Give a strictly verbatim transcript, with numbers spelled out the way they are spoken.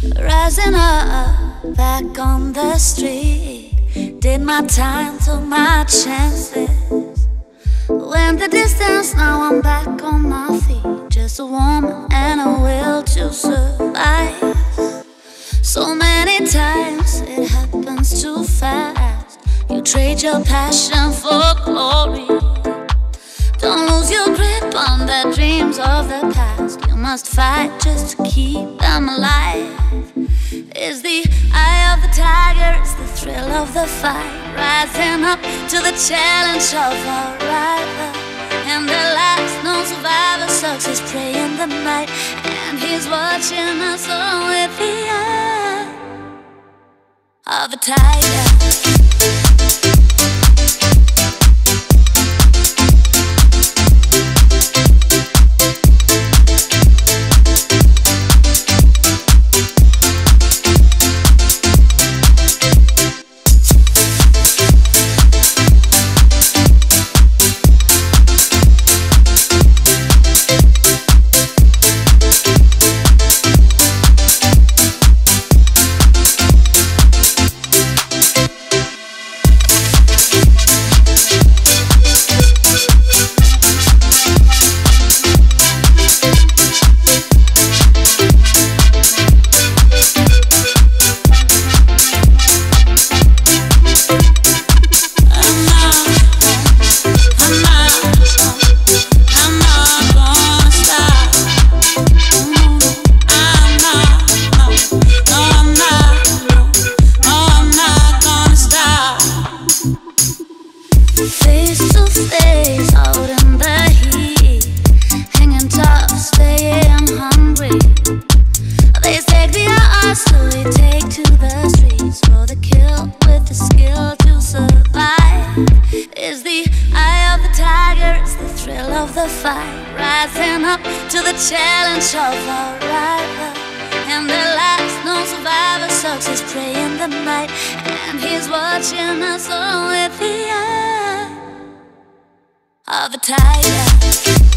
Rising up, back on the street. Did my time, took my chances. Went the distance, now I'm back on my feet. Just a woman and a will to survive. So many times it happens too fast. You trade your passion for glory. Don't lose your grip on the dreams of the past. You must fight just to keep them alive. It's the eye of the tiger, it's the thrill of the fight. Rising up to the challenge of our rival. And the last known survivor sucks his prey in the night. And he's watching us all with the eye of the tiger. Face to face, out in the heat, hanging tough, staying hungry. They take the arts, so we take to the streets for the kill with the skill to survive. It's the eye of the tiger, it's the thrill of the fight. Rising up to the challenge of our rival. And the last known survivor sucks his prey in the night. And he's watching us all with the eye of the tiger.